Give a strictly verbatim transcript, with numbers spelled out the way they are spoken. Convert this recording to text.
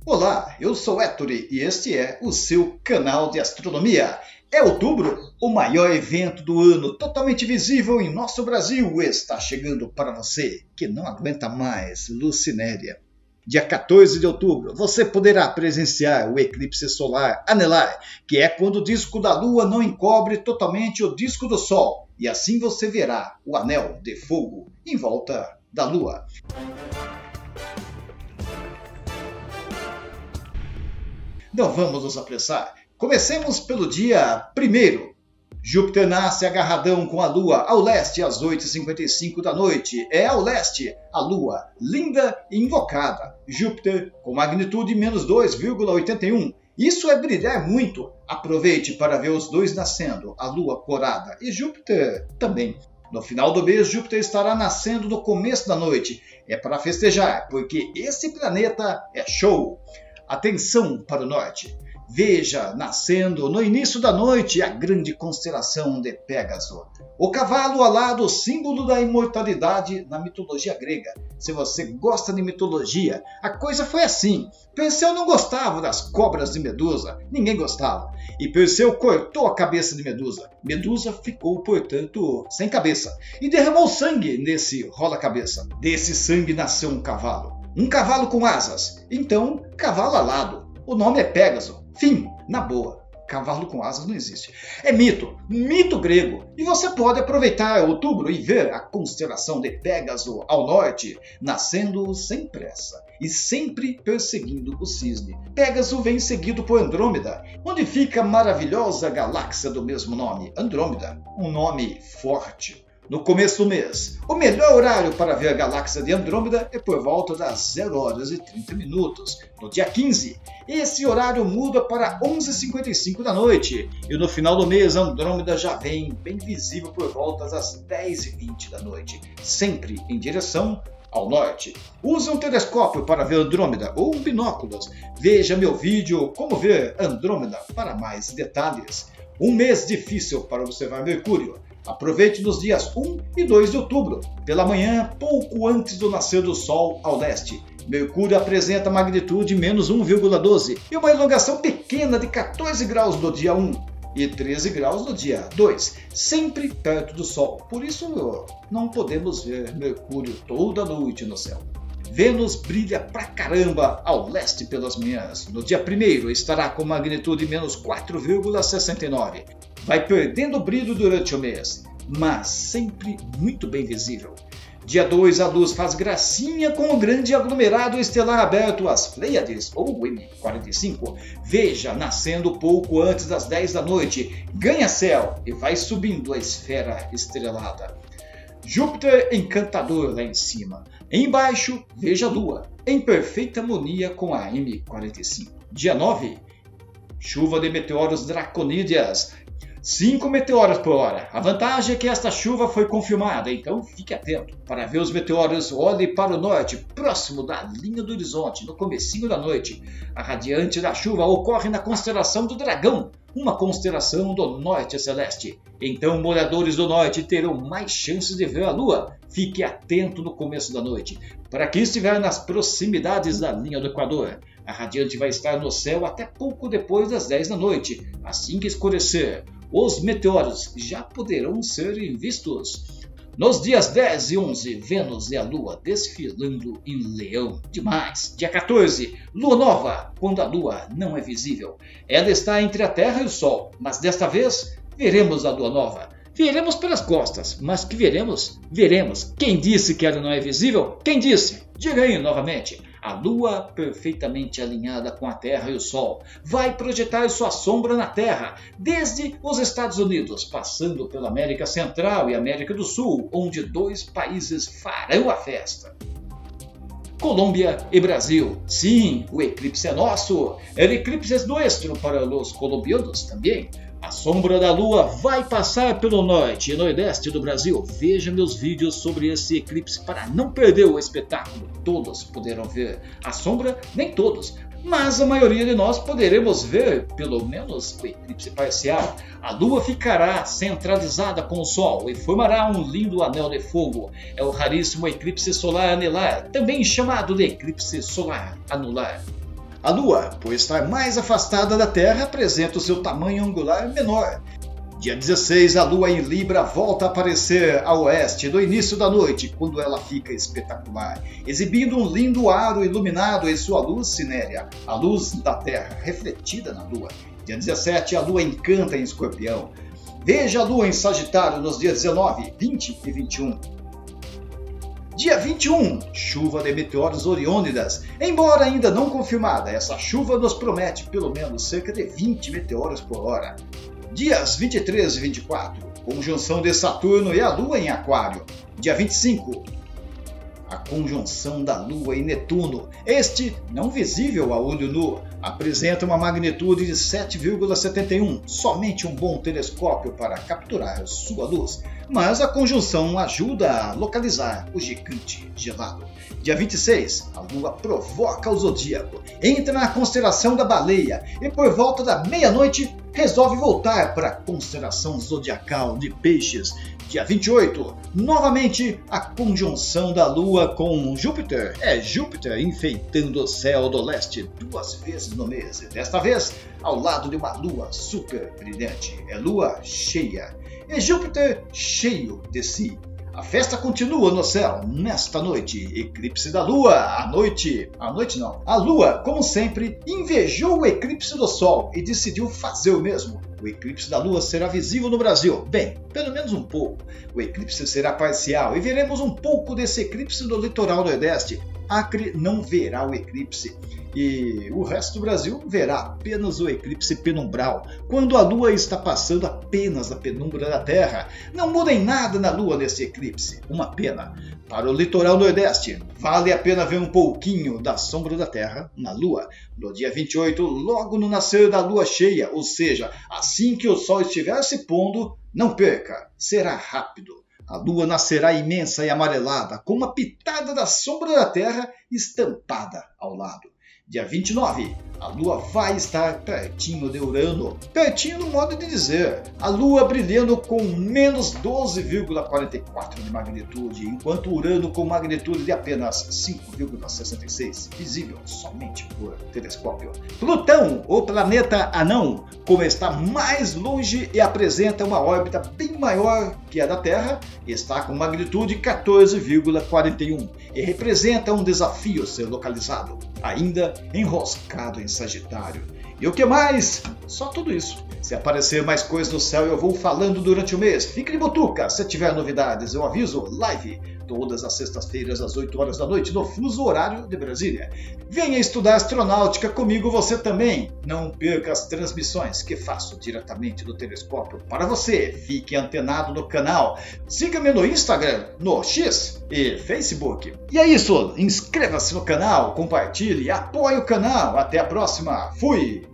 Olá, eu sou Ettore e este é o seu canal de astronomia. É outubro, o maior evento do ano, totalmente visível em nosso Brasil, está chegando para você que não aguenta mais Lucinéria. Dia quatorze de outubro, você poderá presenciar o eclipse solar anelar, que é quando o disco da Lua não encobre totalmente o disco do Sol, e assim você verá o anel de fogo em volta da Lua. Não vamos nos apressar. Comecemos pelo dia primeiro. Júpiter nasce agarradão com a Lua ao leste às oito e cinquenta e cinco da noite. É ao leste a Lua, linda e invocada. Júpiter com magnitude menos dois vírgula oitenta e um. Isso é brilhar muito. Aproveite para ver os dois nascendo, a Lua corada e Júpiter também. No final do mês, Júpiter estará nascendo no começo da noite. É para festejar, porque esse planeta é show. Atenção para o norte. Veja nascendo no início da noite a grande constelação de Pégaso. O cavalo alado, símbolo da imortalidade na mitologia grega. Se você gosta de mitologia, a coisa foi assim. Perseu não gostava das cobras de Medusa, ninguém gostava. E Perseu cortou a cabeça de Medusa. Medusa ficou, portanto, sem cabeça. E derramou sangue nesse rola-cabeça. Desse sangue nasceu um cavalo. Um cavalo com asas. Então, cavalo alado. O nome é Pégaso. Fim, na boa. Cavalo com asas não existe. É mito, mito grego. E você pode aproveitar outubro e ver a constelação de Pégaso ao norte, nascendo sem pressa e sempre perseguindo o cisne. Pégaso vem seguido por Andrômeda, onde fica a maravilhosa galáxia do mesmo nome, Andrômeda. Um nome forte. No começo do mês, o melhor horário para ver a galáxia de Andrômeda é por volta das zero horas e trinta minutos. No dia quinze, esse horário muda para onze e cinquenta e cinco da noite. E no final do mês, Andrômeda já vem bem visível por volta das dez e vinte da noite, sempre em direção ao norte. Use um telescópio para ver Andrômeda ou binóculos. Veja meu vídeo Como Ver Andrômeda para mais detalhes. Um mês difícil para observar Mercúrio. Aproveite nos dias um e dois de outubro, pela manhã, pouco antes do nascer do Sol ao leste. Mercúrio apresenta magnitude menos um vírgula doze e uma elongação pequena de quatorze graus no dia um e treze graus no dia dois, sempre perto do Sol. Por isso não podemos ver Mercúrio toda noite no céu. Vênus brilha pra caramba ao leste pelas manhãs. No dia primeiro estará com magnitude menos quatro vírgula sessenta e nove. Vai perdendo brilho durante o mês, mas sempre muito bem visível. Dia dois, a luz faz gracinha com o grande aglomerado estelar aberto, as Pleiades, ou M quarenta e cinco. Veja nascendo pouco antes das dez da noite, ganha céu e vai subindo a esfera estrelada. Júpiter encantador lá em cima. Embaixo, veja a Lua, em perfeita harmonia com a M quarenta e cinco. Dia nove, chuva de meteoros draconídeas. cinco meteoros por hora. A vantagem é que esta chuva foi confirmada, então fique atento. Para ver os meteoros, olhe para o norte, próximo da linha do horizonte, no comecinho da noite. A radiante da chuva ocorre na constelação do Dragão, uma constelação do norte celeste. Então, moradores do norte terão mais chances de ver a Lua. Fique atento no começo da noite. Para quem estiver nas proximidades da linha do Equador, a radiante vai estar no céu até pouco depois das dez da noite. Assim que escurecer, os meteoros já poderão ser vistos. Nos dias dez e onze, Vênus e a Lua desfilando em Leão. Demais! Dia quatorze, Lua Nova, quando a Lua não é visível. Ela está entre a Terra e o Sol, mas desta vez veremos a Lua Nova. Veremos pelas costas, mas que veremos? Veremos. Quem disse que ela não é visível? Quem disse? Diga aí novamente. A Lua, perfeitamente alinhada com a Terra e o Sol, vai projetar sua sombra na Terra, desde os Estados Unidos, passando pela América Central e América do Sul, onde dois países farão a festa. Colômbia e Brasil. Sim, o eclipse é nosso. El eclipse es nuestro para os colombianos também. A sombra da Lua vai passar pelo norte e nordeste do Brasil. Veja meus vídeos sobre esse eclipse para não perder o espetáculo. Todos poderão ver. A sombra, nem todos, mas a maioria de nós poderemos ver, pelo menos, o eclipse parcial. A Lua ficará centralizada com o Sol e formará um lindo anel de fogo. É o raríssimo eclipse solar anelar, também chamado de eclipse solar anular. A Lua, por estar mais afastada da Terra, apresenta o seu tamanho angular menor. Dia dezesseis, a Lua em Libra volta a aparecer a oeste no início da noite, quando ela fica espetacular, exibindo um lindo aro iluminado em sua luz cinérea, a luz da Terra, refletida na Lua. Dia dezessete, a Lua encanta em Escorpião. Veja a Lua em Sagitário nos dias dezenove, vinte e vinte e um. Dia vinte e um, chuva de meteoros Oriônidas. Embora ainda não confirmada, essa chuva nos promete pelo menos cerca de vinte meteoros por hora. Dias vinte e três e vinte e quatro, conjunção de Saturno e a Lua em Aquário. Dia vinte e cinco, a conjunção da Lua em Netuno. Este, não visível a olho nu, apresenta uma magnitude de sete vírgula setenta e um, somente um bom telescópio para capturar sua luz. Mas a conjunção ajuda a localizar o gigante gelado. Dia vinte e seis, a Lua provoca o zodíaco, entra na constelação da Baleia e por volta da meia-noite resolve voltar para a constelação zodiacal de Peixes. Dia vinte e oito, novamente a conjunção da Lua com Júpiter. É Júpiter enfeitando o céu do leste duas vezes no mês, e desta vez ao lado de uma Lua super brilhante. É Lua cheia. É Júpiter cheio de si. A festa continua no céu nesta noite. Eclipse da Lua. A noite... A noite não. A Lua, como sempre, invejou o eclipse do Sol e decidiu fazer o mesmo. O eclipse da Lua será visível no Brasil. Bem, pelo menos um pouco. O eclipse será parcial e veremos um pouco desse eclipse no litoral nordeste. Acre não verá o eclipse e o resto do Brasil verá apenas o eclipse penumbral, quando a Lua está passando apenas a penumbra da Terra. Não muda em nada na Lua nesse eclipse, uma pena. Para o litoral nordeste, vale a pena ver um pouquinho da sombra da Terra na Lua. No dia vinte e oito, logo no nascer da Lua cheia, ou seja, assim que o Sol estiver se pondo, não perca, será rápido. A Lua nascerá imensa e amarelada, com uma pitada da sombra da Terra estampada ao lado. Dia vinte e nove, a Lua vai estar pertinho de Urano. Pertinho no modo de dizer. A Lua brilhando com menos doze vírgula quarenta e quatro de magnitude, enquanto Urano com magnitude de apenas cinco vírgula sessenta e seis, visível somente por telescópio. Plutão, o planeta anão, como está mais longe e apresenta uma órbita bem maior que a da Terra, está com magnitude quatorze vírgula quarenta e um e representa um desafio ser localizado, ainda enroscado em Sagitário. E o que mais? Só tudo isso. Se aparecer mais coisas no céu, eu vou falando durante o mês. Fique de butuca. Se tiver novidades, eu aviso. Live todas as sextas-feiras às oito horas da noite, no fuso horário de Brasília. Venha estudar astronáutica comigo você também. Não perca as transmissões que faço diretamente do telescópio para você. Fique antenado no canal. Siga-me no Instagram, no X e Facebook. E é isso. Inscreva-se no canal, compartilhe, apoie o canal. Até a próxima. Fui!